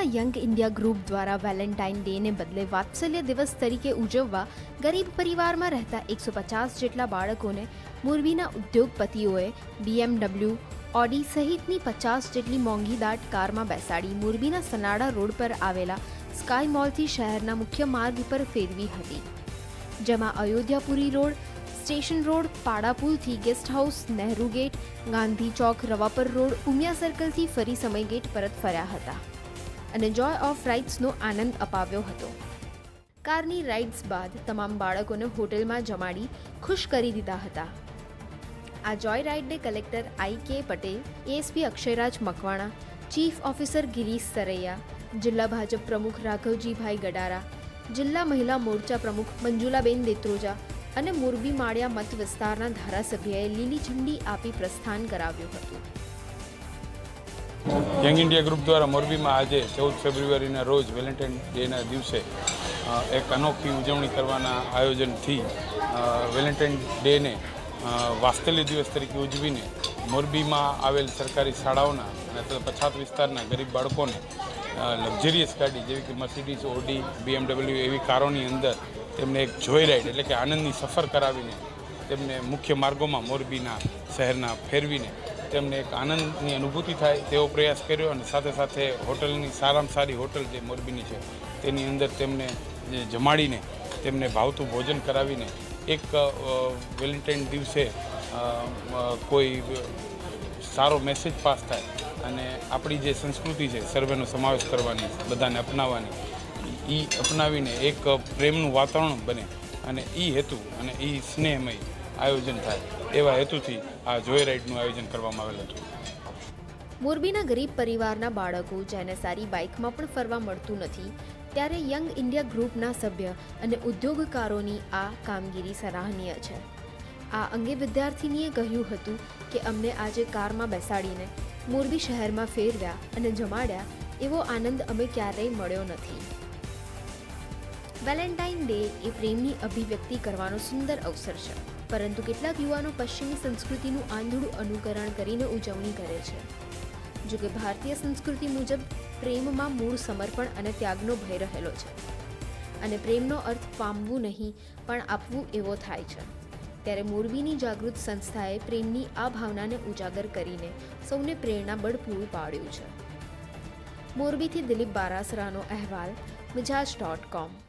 Young India group દ્વારા Valentine ડેને બદલે વાત્સલ્ય દિવસ તરીકે ઉજવવા ગરીબ પરિવારમાં રહેતા 150 જેટલા બાળકોને મોરબીના ઉદ્યોગપતિઓએ BMW, ઓડી સહિતની 50 જેટલી મોંઘીદાટ કારમાં બેસાડી મોરબીના સનાડા રોડ પર આવેલા સ્કાય મોલથી શહેરના મુખ્ય માર્ગ પર ફેરવી હતી, જેમાં અયોધ્યાપુરી રોડ, સ્ટેશન રોડ, પાડાપુલથી guest house, Nehru gate, Gandhi chowk, Ravapar road, Umiya સર્કલથી ફરી સમય ગેટ પરત ફર્યા હતા અને જોય ઓફ રાઇડ્સનો આનંદ અપાવ્યો હતો. કારની રાઇડ્સ બાદ તમામ બાળકોને હોટેલમાં જમાડી ખુશ કરી દીધા હતા. આ જોય રાઇડને collector I.K. Patel, ASP Akshayraj Makwana, chief officer Girish Saraiya, જિલ્લા ભાજપ પ્રમુખ રાઘવજીભાઈ ગડારા, જિલ્લા મહિલા મોરચા પ્રમુખ મંજુલાબેન દેત્રોજા અને મોરબી માળિયા મત વિસ્તારના ધારાસભ્યએ લીલી ઝંડી આપી પ્રસ્થાન કરાવ્યું હતું. યંગ ઇન્ડિયા ગ્રુપ દ્વારા મોરબીમાં આજે 14 ફેબ્રુઆરીના રોજ વેલેન્ટાઇન ડેના દિવસે એક અનોખી ઉજવણી કરવાના આયોજનથી વેલેન્ટાઇન ડેને વાત્સલ્ય દિવસ તરીકે ઉજવીને મોરબીમાં આવેલ સરકારી શાળાઓના અને પછાત વિસ્તારના ગરીબ બાળકોને લક્ઝરિયસ ગાડી જેવી કે મર્સિડીઝ, ઓડી, BMW એવી કારોની અંદર તેમને એક જોય રાઇડ એટલે કે આનંદની સફર કરાવીને તેમને મુખ્ય માર્ગોમાં મોરબીના શહેરના ફેરવીને તેમને એક આનંદની અનુભૂતિ થાય તેવો પ્રયાસ કર્યો અને સાથે સાથે હોટલની સારામાં સારી હોટલ જે મોરબીની છે તેની અંદર તેમને જમાડીને તેમને ભાવતું ભોજન કરાવીને એક વેલેન્ટાઇન દિવસે કોઈ સારો મેસેજ પાસ થાય અને આપણી જે સંસ્કૃતિ છે સર્વેનો સમાવેશ કરવાની, બધાને અપનાવવાની, એ અપનાવીને એક પ્રેમનું વાતાવરણ બને અને એ હેતુ અને એ સ્નેહમય આયોજન થાય એવા હેતુથી આ જોય રાઇડનું આયોજન કરવામાં આવેલ હતું. મોરબીના ગરીબ પરિવારના બાળકો જેને સારી બાઇકમાં પણ ફરવા મળતું નથી, ત્યારે યંગ ઇન્ડિયા ગ્રુપના સભ્ય અને ઉદ્યોગકારોની આ કામગીરી સરાહનીય છે. આ અંગે વિદ્યાર્થીનીએ કહ્યું હતું કે અમને આજે કારમાં બેસાડીને મોરબી શહેરમાં ફેરવ્યા અને જમાડ્યા એવો આનંદ અમે ક્યારેય મળ્યો નથી. વેલેન્ટાઇન ડે એ પ્રેમની અભિવ્યક્તિ કરવાનો સુંદર અવસર છે, પરંતુ કેટલાક યુવાનો પશ્ચિમી સંસ્કૃતિનું આંધળું અનુકરણ કરીને ઉજવણી કરે છે. જો કે ભારતીય સંસ્કૃતિ મુજબ પ્રેમમાં મૂળ સમર્પણ અને ત્યાગનો ભય રહેલો છે અને પ્રેમનો અર્થ પામવું નહીં પણ આપવું એવો થાય છે. ત્યારે મોરબીની જાગૃત સંસ્થાએ પ્રેમની આ ભાવનાને ઉજાગર કરીને સૌને પ્રેરણાબળ પૂરું પાડ્યું છે. મોરબીથી દિલીપ બારાસરાનો અહેવાલ, મિજાજ.com.